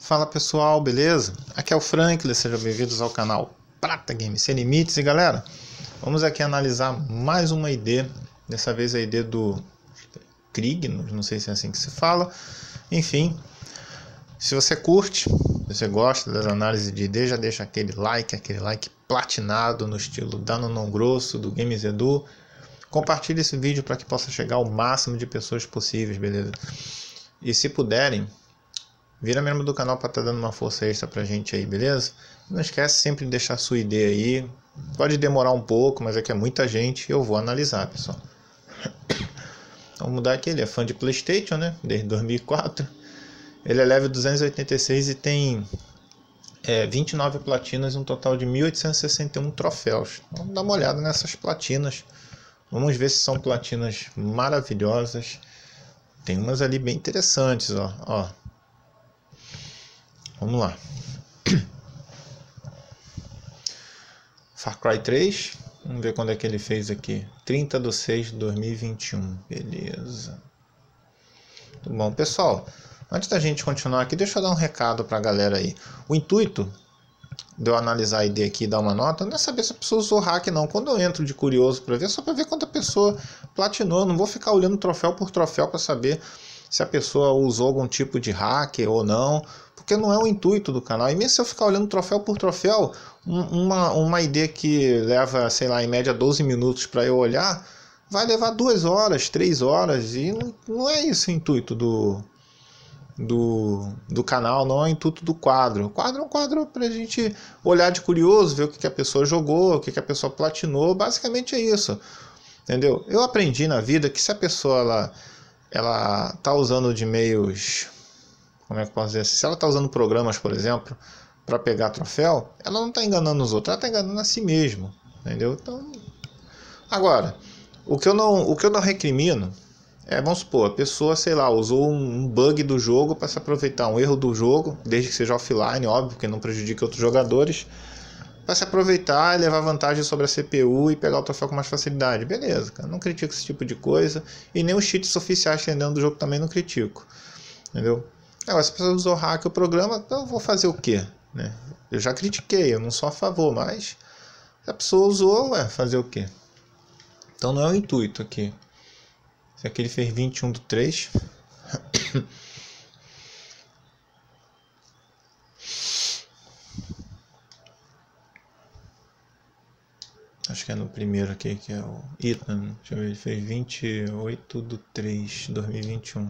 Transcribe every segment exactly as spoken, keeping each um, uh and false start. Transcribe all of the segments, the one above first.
Fala pessoal, beleza? Aqui é o Franklin, sejam bem-vindos ao canal Prata Games Sem Limites. E galera, vamos aqui analisar mais uma I D, dessa vez a I D do Krieg, não sei se é assim que se fala. Enfim, se você curte, se você gosta das análises de I D, já deixa aquele like, aquele like platinado no estilo Dano Não Grosso, do Games Edu. Compartilhe esse vídeo para que possa chegar ao máximo de pessoas possíveis, beleza? E se puderem, vira membro do canal para estar tá dando uma força extra pra gente aí, beleza? Não esquece sempre de deixar sua I D aí. Pode demorar um pouco, mas é que é muita gente e eu vou analisar, pessoal. Vamos mudar aqui, ele é fã de PlayStation, né? Desde dois mil e quatro. Ele é level duzentos e oitenta e seis e tem é, vinte e nove platinas e um total de mil oitocentos e sessenta e um troféus. Vamos dar uma olhada nessas platinas. Vamos ver se são platinas maravilhosas. Tem umas ali bem interessantes, ó. ó. Vamos lá. Far Cry três. Vamos ver quando é que ele fez aqui. trinta de seis de dois mil e vinte e um. Beleza. Muito bom. Pessoal, antes da gente continuar aqui, deixa eu dar um recado pra galera aí. O intuito de eu analisar a I D aqui e dar uma nota não é saber se a pessoa usou hack, não. Quando eu entro de curioso pra ver, é só pra ver quanta pessoa platinou. Eu não vou ficar olhando troféu por troféu pra saber se a pessoa usou algum tipo de hack ou não, porque não é o intuito do canal. E mesmo se eu ficar olhando troféu por troféu, uma, uma I D que leva, sei lá, em média doze minutos para eu olhar, vai levar duas horas, três horas, e não, não é isso o intuito do, do, do canal, não é o intuito do quadro. O quadro é um quadro para a gente olhar de curioso, ver o que, que a pessoa jogou, o que, que a pessoa platinou, basicamente é isso, entendeu? Eu aprendi na vida que se a pessoa ela, ela tá usando de meios, como é que eu posso dizer assim? Se ela está usando programas, por exemplo, para pegar troféu, ela não está enganando os outros, ela está enganando a si mesmo, entendeu? Então, agora, o que eu não, o que eu não recrimino é, vamos supor, a pessoa, sei lá, usou um bug do jogo para se aproveitar, um erro do jogo, desde que seja offline, óbvio, que não prejudique outros jogadores, para se aproveitar e levar vantagem sobre a C P U e pegar o troféu com mais facilidade. Beleza, cara, não critico esse tipo de coisa, e nem os cheats oficiais que tem dentro do jogo também não critico, entendeu? Agora, se a pessoa usou hack o programa, então eu vou fazer o quê? Né? Eu já critiquei, eu não sou a favor, mas se a pessoa usou, ué, fazer o quê? Então não é o intuito aqui. Esse aqui ele fez vinte e um do três. Acho que é no primeiro aqui, que é o Ethan. Deixa eu ver, ele fez vinte e oito do três de dois mil e vinte e um.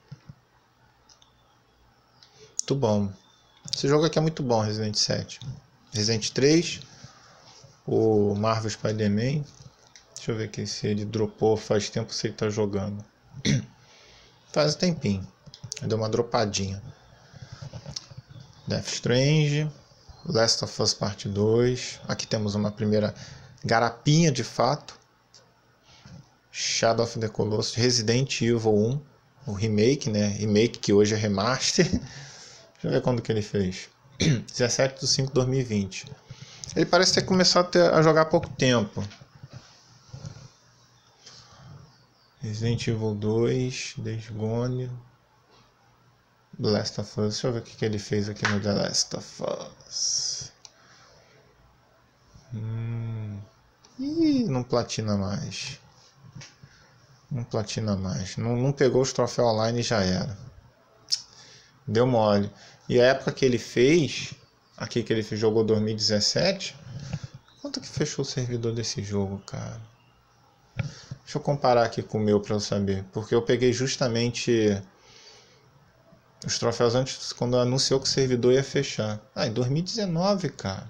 Muito bom. Esse jogo aqui é muito bom, Resident sete. Resident três. O Marvel Spider-Man. Deixa eu ver aqui se ele dropou faz tempo, se ele tá jogando. Faz um tempinho. Deu uma dropadinha. Death Strange. Last of Us Parte dois. Aqui temos uma primeira garapinha de fato. Shadow of the Colossus. Resident Evil um. O remake, né? Remake que hoje é remaster. Deixa eu ver quando que ele fez. dezessete de cinco de dois mil e vinte. Ele parece ter começado a, ter, a jogar há pouco tempo. Resident Evil dois, Days Gone, The Last of Us. Deixa eu ver o que, que ele fez aqui no The Last of Us. Hum. Ih, não platina mais. Não platina mais. Não, não pegou os troféus online e já era. Deu mole. E a época que ele fez, aqui que ele jogou dois mil e dezessete, quanto que fechou o servidor desse jogo, cara? Deixa eu comparar aqui com o meu para eu saber, porque eu peguei justamente os troféus antes, quando anunciou que o servidor ia fechar. Ah, em dois mil e dezenove, cara.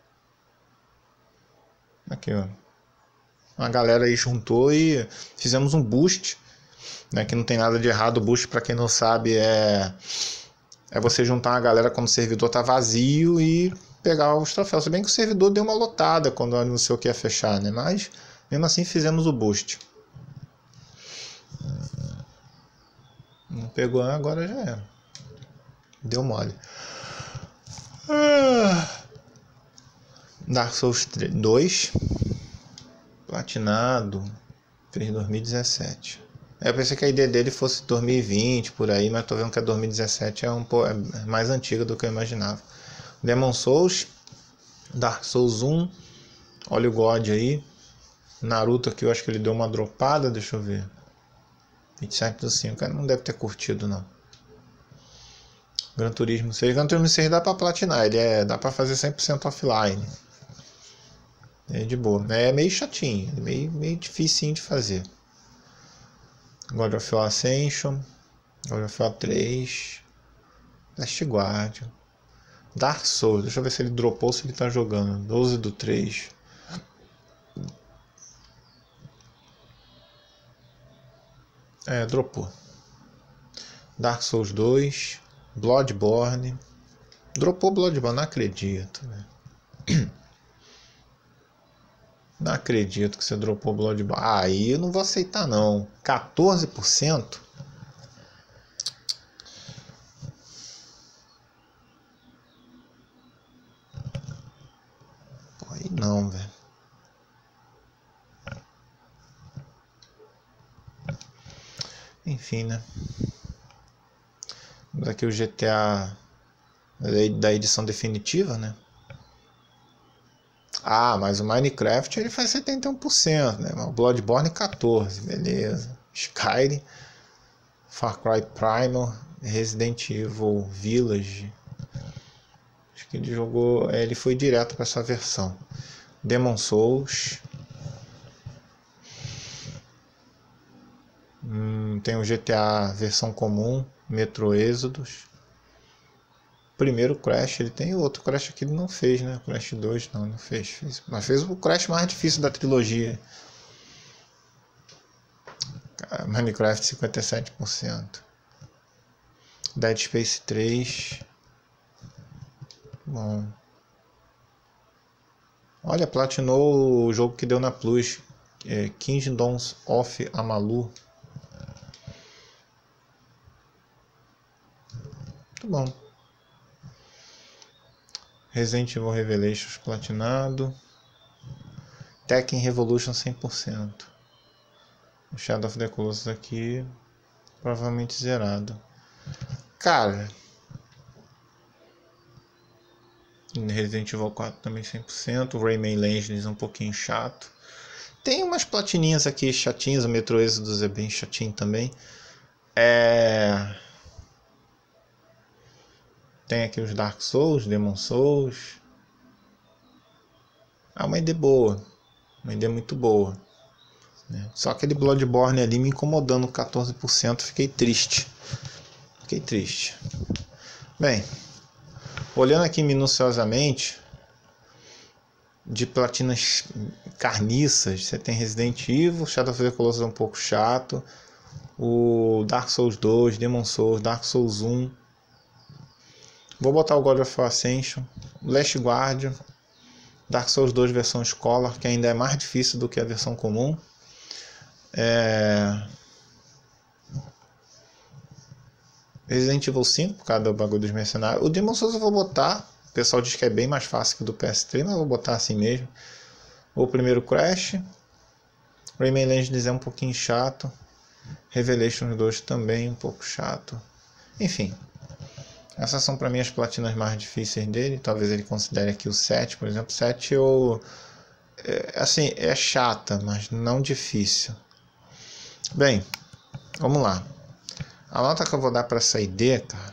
Aqui, ó. A galera aí juntou e fizemos um boost, né, que não tem nada de errado. O boost, para quem não sabe, é é você juntar a galera quando o servidor tá vazio e pegar os troféus. Se bem que o servidor deu uma lotada quando anunciou que ia fechar, né? Mas mesmo assim fizemos o boost. Não pegou, agora já era. Deu mole. Ah. Dark Souls dois. Platinado. Fez em dois mil e dezessete. Eu pensei que a I D dele fosse dois mil e vinte, por aí, mas tô vendo que a dois mil e dezessete é um pouco é mais antiga do que eu imaginava. Demon Souls, Dark Souls um, olha o God aí. Naruto aqui eu acho que ele deu uma dropada, deixa eu ver. vinte e sete do cinco, cara, não deve ter curtido não. Gran Turismo seis, Gran Turismo seis dá pra platinar, ele é, dá pra fazer cem por cento offline. É de boa, é meio chatinho, é meio, meio dificinho de fazer. God of War Ascension, God of War três, Last Guardian, Dark Souls, deixa eu ver se ele dropou ou se ele tá jogando. doze do três. É, dropou. Dark Souls dois, Bloodborne. Dropou Bloodborne, não acredito, né? Não acredito que você dropou Bloodborne. Ah, aí eu não vou aceitar não. quatorze por cento? Pô, aí não, velho. Enfim, né? Vamos aqui o G T A da edição definitiva, né? Ah, mas o Minecraft ele faz setenta e um por cento, né? O Bloodborne quatorze por cento, beleza. Skyrim, Far Cry Primal, Resident Evil Village. Acho que ele jogou, ele foi direto para essa versão. Demon Souls. Hum, tem o G T A versão comum, Metro Exodus. Primeiro Crash, ele tem outro Crash aqui, ele não fez, né? Crash dois não, não fez, fez. Mas fez o Crash mais difícil da trilogia. Minecraft cinquenta e sete por cento. Dead Space três. Bom. Olha, platinou o jogo que deu na Plus. É Kingdoms of Amalur. Muito bom. Resident Evil Revelations platinado. Tekken Revolution cem por cento. O Shadow of the Colossus aqui provavelmente zerado. Cara, Resident Evil quatro também cem por cento. Rayman Legends um pouquinho chato. Tem umas platininhas aqui chatinhas. O Metro Exodus é bem chatinho também. É... Tem aqui os Dark Souls, Demon Souls. Ah, uma I D boa. Uma I D muito boa. Né? Só aquele Bloodborne ali me incomodando quatorze por cento. Fiquei triste. Fiquei triste. Bem, olhando aqui minuciosamente, de platinas carniças, você tem Resident Evil, Shadow of the Colossus é um pouco chato. O Dark Souls dois, Demon Souls, Dark Souls um. Vou botar o God of War Ascension, Last Guardian, Dark Souls dois versão Scholar, que ainda é mais difícil do que a versão comum. É... Resident Evil cinco, por causa do bagulho dos mercenários. O Demon Souls eu vou botar, o pessoal diz que é bem mais fácil que o do P S três, mas eu vou botar assim mesmo. O primeiro Crash, Rayman Legends é um pouquinho chato, Revelations dois também um pouco chato. Enfim, essas são para mim as platinas mais difíceis dele. Talvez ele considere aqui o sete, por exemplo. sete eu, é, assim, é chata, mas não difícil. Bem, vamos lá. A nota que eu vou dar para essa I D, cara.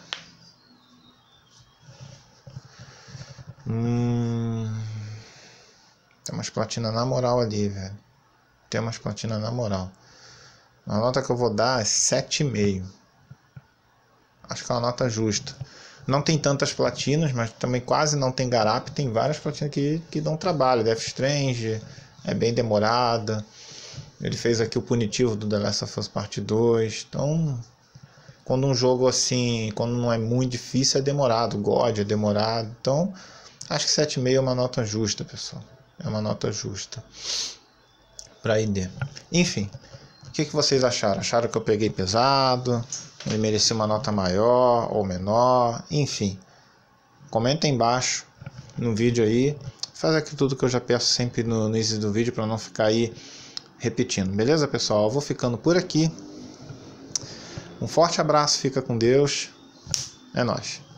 Hum, tem umas platinas na moral ali, velho. Tem umas platinas na moral. A nota que eu vou dar é sete vírgula cinco. Acho que é uma nota justa. Não tem tantas platinas, mas também quase não tem garap. Tem várias platinas que, que dão trabalho. Death Strange é bem demorada. Ele fez aqui o punitivo do The Last of Us Part dois. Então, quando um jogo assim, quando não é muito difícil, é demorado. God é demorado. Então, acho que sete vírgula cinco é uma nota justa, pessoal. É uma nota justa para I D. Enfim, o que, que vocês acharam? Acharam que eu peguei pesado? Ele merecia uma nota maior ou menor? Enfim, comenta aí embaixo no vídeo aí. Faz aqui tudo que eu já peço sempre no, no início do vídeo para não ficar aí repetindo. Beleza, pessoal? Eu vou ficando por aqui. Um forte abraço, fica com Deus. É nóis.